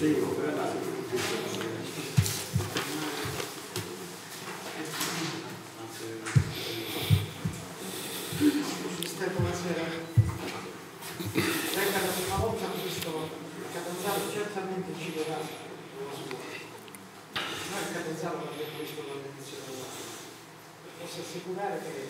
Buonasera. Lei la prima volta ha visto Catanzaro, certamente ci verrà una sua. Noi Catanzaro l'abbiamo visto dall'inizio dell'anno. Posso assicurare che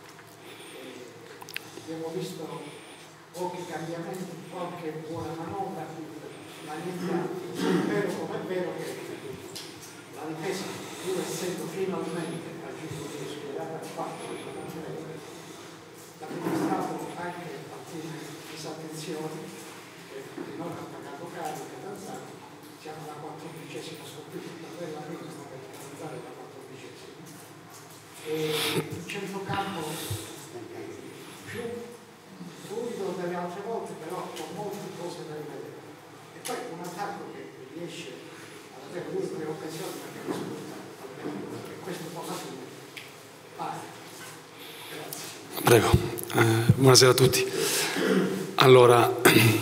abbiamo visto pochi cambiamenti, qualche buona manovra, ma niente. È vero come è vero che la difesa, pur essendo finalmente raggiunto di schierata al fatto che ha dimostrato anche alcune disattenzioni che non ha pagato caro Catanzaro. Siamo alla 14ª sconfitta, quella prima per Catanzaro è la 14ª. E il centrocampo più fluido delle altre volte, però con molte cose da rivedere. E poi un attacco che riesce ad avere 2 o 3 occasioni perché risulta, e questo può alla fine fare. Grazie. Prego. Buonasera a tutti. Allora,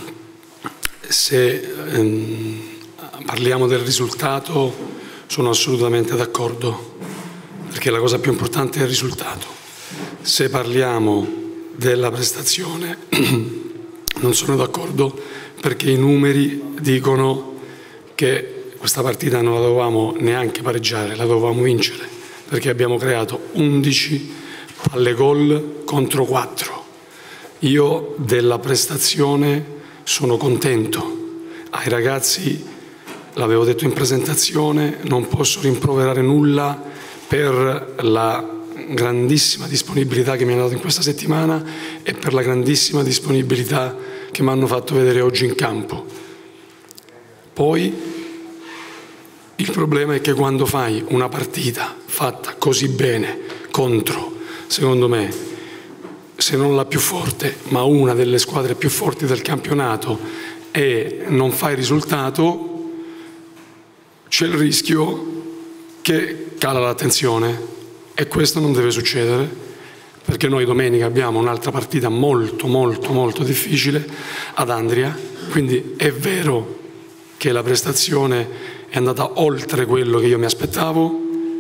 se parliamo del risultato, sono assolutamente d'accordo, perché la cosa più importante è il risultato. Se parliamo della prestazione, non sono d'accordo, perché i numeri dicono che questa partita non la dovevamo neanche pareggiare, la dovevamo vincere, perché abbiamo creato 11 palle gol contro 4. Io della prestazione sono contento. Ai ragazzi, l'avevo detto in presentazione, non posso rimproverare nulla per la grandissima disponibilità che mi hanno dato in questa settimana e per la grandissima disponibilità che mi hanno fatto vedere oggi in campo. Poi il problema è che quando fai una partita fatta così bene contro, secondo me, se non la più forte, ma una delle squadre più forti del campionato, e non fai risultato, c'è il rischio che cala l'attenzione, e questo non deve succedere, perché noi domenica abbiamo un'altra partita molto difficile ad Andria, quindi è vero che la prestazione è andata oltre quello che io mi aspettavo,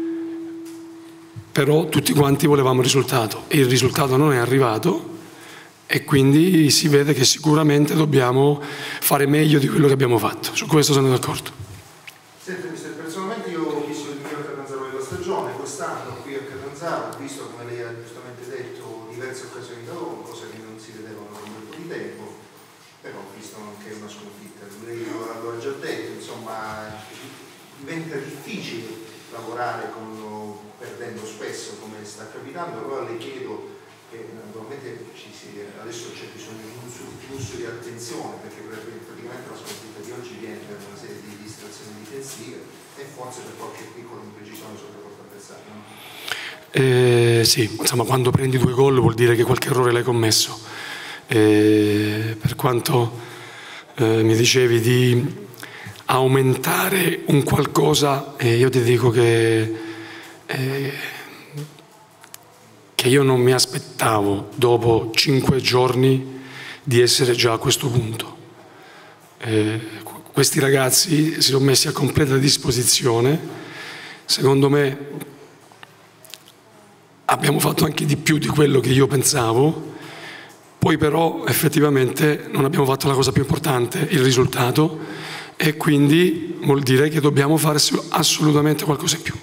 però tutti quanti volevamo il risultato e il risultato non è arrivato, e quindi si vede che sicuramente dobbiamo fare meglio di quello che abbiamo fatto. Su questo sono d'accordo. Senti, mister, personalmente io ho visto il miglior Catanzaro della stagione, quest'anno qui a Catanzaro, ho visto, come lei ha giustamente detto, diverse occasioni da loro, cose che non si vedevano da un bel po' di tempo, però ho visto anche una sconfitta. Lei lo ha già detto, insomma, diventa difficile lavorare perdendo spesso, come sta capitando. Allora le chiedo, che naturalmente adesso c'è bisogno di un flusso di attenzione, perché praticamente la sconfitta di oggi viene per una serie di distrazioni difensive e forse per qualche piccola imprecisione sotto porta avversaria, no? Sì, insomma, quando prendi 2 gol vuol dire che qualche errore l'hai commesso. Per quanto mi dicevi di aumentare un qualcosa, io ti dico che io non mi aspettavo dopo 5 giorni di essere già a questo punto. Questi ragazzi si sono messi a completa disposizione. Secondo me abbiamo fatto anche di più di quello che io pensavo, poi però effettivamente non abbiamo fatto la cosa più importante, il risultato, e quindi vuol dire che dobbiamo fare assolutamente qualcosa in più.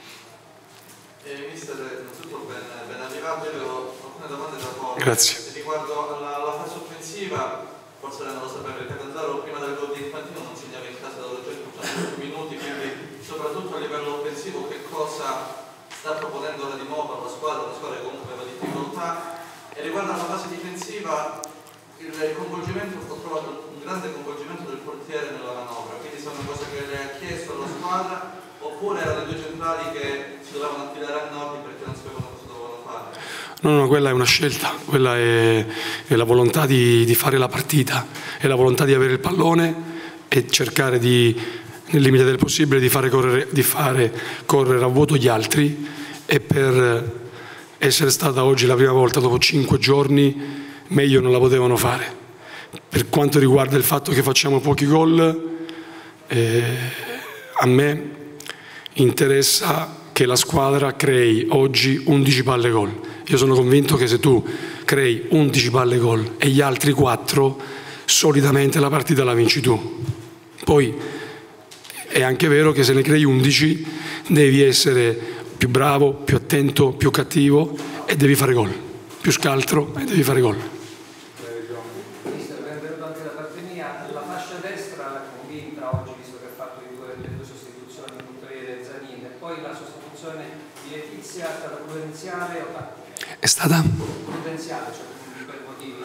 Grazie. Riguardo alla fase offensiva, forse lei non lo sapeva, il Catanzaro prima del gol di Infantino non segnava in casa da 200 minuti, quindi soprattutto a livello offensivo che cosa sta proponendo ora di nuovo alla squadra che comunque aveva difficoltà. E riguardo alla fase difensiva, il coinvolgimento, ho trovato un grande coinvolgimento del portiere nella manovra, quindi se è una cosa che lei ha chiesto alla squadra, oppure erano le 2 centrali che si dovevano affidare a Nobbi perché non sapevano cosa dovevano fare. No, quella è una scelta, quella è la volontà di fare la partita, è la volontà di avere il pallone e cercare nel limite del possibile di fare correre a vuoto gli altri, e per essere stata oggi la prima volta dopo 5 giorni meglio non la potevano fare. Per quanto riguarda il fatto che facciamo pochi gol, A me interessa che la squadra crei oggi 11 palle gol. Io sono convinto che se tu crei 11 palle gol e gli altri 4, solitamente la partita la vinci tu. Poi è anche vero che se ne crei 11 devi essere più bravo, più attento, più cattivo e devi fare gol. Più scaltro e devi fare gol. Mister, è venuto anche da parte mia, la fascia destra l'ha convinta oggi, visto che ha fatto le due sostituzioni, Puntoriere e Zanini, e poi la sostituzione di Letizia è stata prudenziale o È stata? prudenziale, cioè per motivi...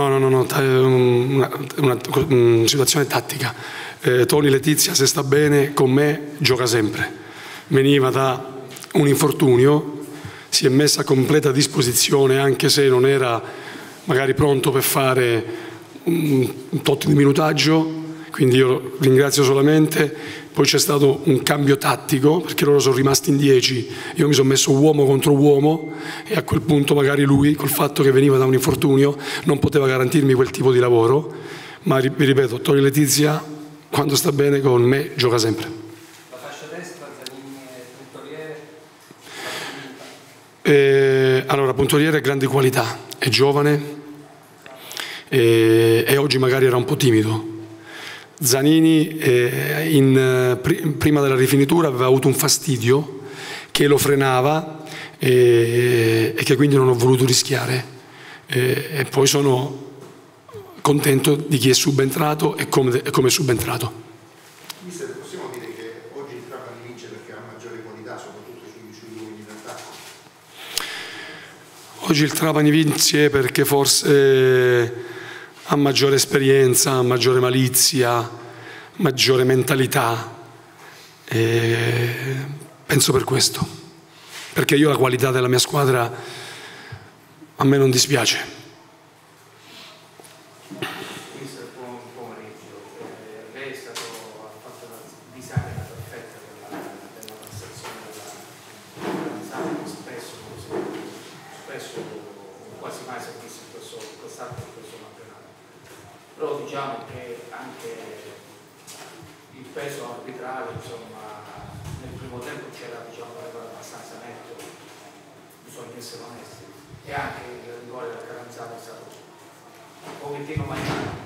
Una situazione tattica. Tony Letizia, se sta bene con me, gioca sempre. Veniva da un infortunio, si è messa a completa disposizione, anche se non era magari pronto per fare un tot di minutaggio, quindi io ringrazio solamente. Poi c'è stato un cambio tattico, perché loro sono rimasti in 10, io mi sono messo uomo contro uomo e a quel punto magari lui, col fatto che veniva da un infortunio, non poteva garantirmi quel tipo di lavoro, ma vi ripeto, Tony Letizia, quando sta bene con me, gioca sempre. La fascia destra, Zanini e Puntoriere, Allora, Puntoriere è grande qualità, è giovane e oggi magari era un po' timido. Zanini prima della rifinitura aveva avuto un fastidio che lo frenava e che quindi non ho voluto rischiare. E poi sono contento di chi è subentrato e come è subentrato. Mister, possiamo dire che oggi il Trapani vince perché ha maggiore qualità, soprattutto sugli uomini d'attacco? Oggi il Trapani vince perché forse ha maggiore esperienza, maggiore malizia, maggiore mentalità. Penso per questo, perché io la qualità della mia squadra a me non dispiace. Mister, buon pomeriggio. Lei ha fatto una disamina perfetta della prestazione della spesso quasi mai si è visto quest'anno in questo campionato. Però diciamo che anche il peso arbitrale, insomma, nel primo tempo c'era, diciamo, un regola abbastanza netto, bisogna essere onesti, e anche il rigore del Catanzaro è stato un pochettino mangiato.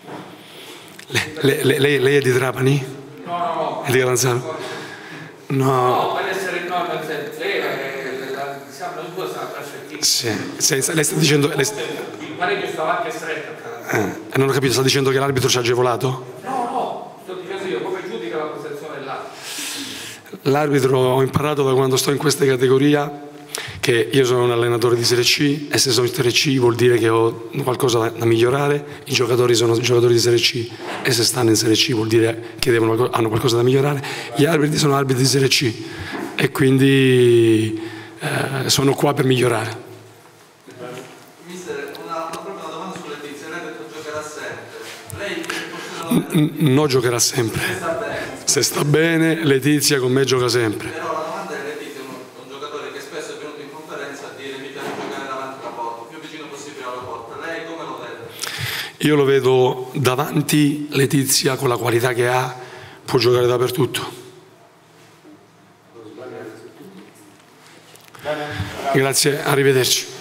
Lei è di Trapani? No. È di Catanzaro? No. Per essere no, nel senso, diciamo, noi due siamo trasferiti. Sì. Lei sta dicendo... Il pareggio stava anche stretto a Catanzaro. Non ho capito, sta dicendo che l'arbitro ci ha agevolato? No, sto dicendo io, come giudica la prestazione dell'arbitro? L'arbitro, ho imparato da quando sto in questa categoria che io sono un allenatore di Serie C e se sono in Serie C vuol dire che ho qualcosa da migliorare, i giocatori sono giocatori di Serie C e se stanno in Serie C vuol dire che hanno qualcosa da migliorare, gli arbitri sono arbitri di Serie C e quindi sono qua per migliorare. Mister, una domanda sulle Letizia, lei ha detto giocherà sempre, lei No, giocherà sempre, se sta bene Letizia con me gioca sempre. però la domanda è: Letizia è un giocatore che spesso è venuto in conferenza a dire mi piace giocare davanti alla porta, più vicino possibile alla porta, lei come lo vede? Io lo vedo davanti, Letizia con la qualità che ha può giocare dappertutto. Grazie, arrivederci.